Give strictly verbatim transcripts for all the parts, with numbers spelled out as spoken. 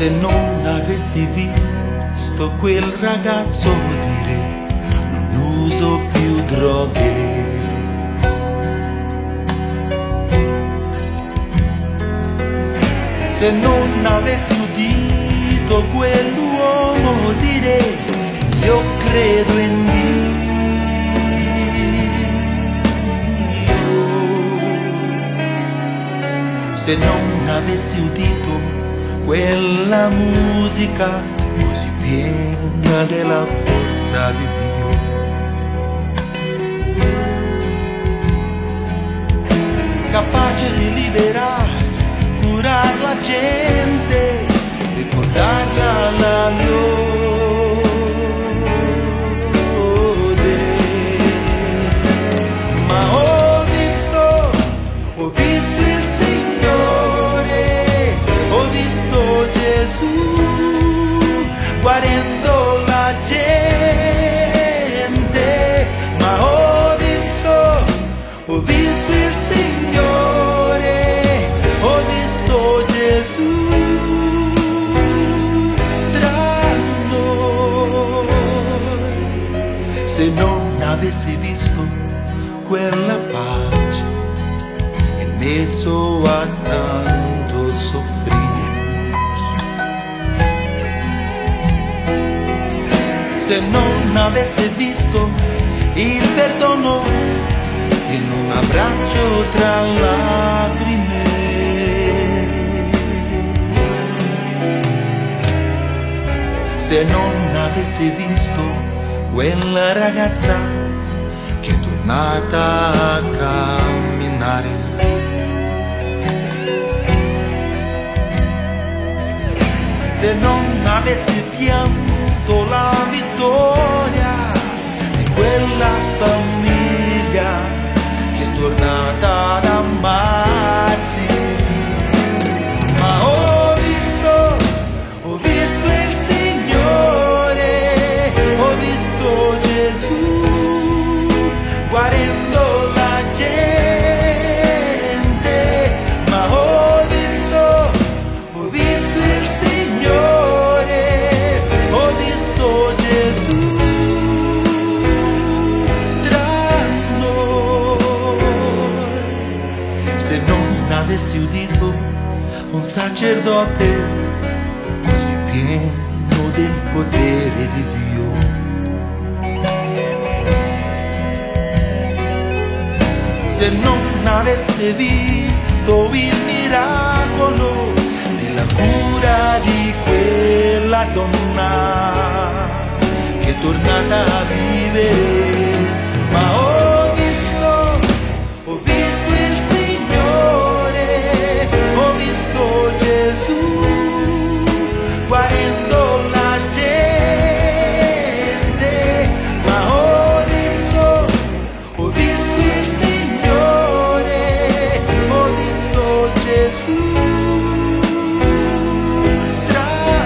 Se non avessi visto quel ragazzo dire non uso più droghe. Se non avessi udito quell'uomo dire io credo in Dio. Se non avessi udito quella musica così piena della forza di Dio. Capace di liberare, curare la gente e portarla alla lode. Ma ho visto, ho visto il Signore, ho visto Gesù guarendo la gente, ma ho visto, ho visto il Signore, ho visto Gesù tra noi. Se non avessi visto quella pace in mezzo a tanto soffrire, se non avesse visto il perdono in un abbraccio tra lacrime, se non avesse visto quella ragazza che è tornata a camminare, se non avesse pianto la vittoria di quella famiglia che è tornata ad amarsi, ma ho visto, ho visto il Signore, ho visto Gesù guarendo la gente, ma ho visto, ho visto il Signore, ho visto Gesù tra noi. Se non avessi udito un sacerdote così pieno del potere di Dio, se non avesse visto il miracolo della cura di quella donna che è tornata a vivere, ma ho visto, ho visto il Signore, ho visto Gesù guarendo la gente, ma ho visto, ho visto il Signore, ho visto Gesù tra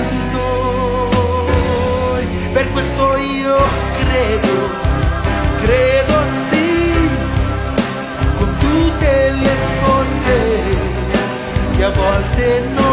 noi. Per questo io credo, credo sì, con tutte le forze che a volte non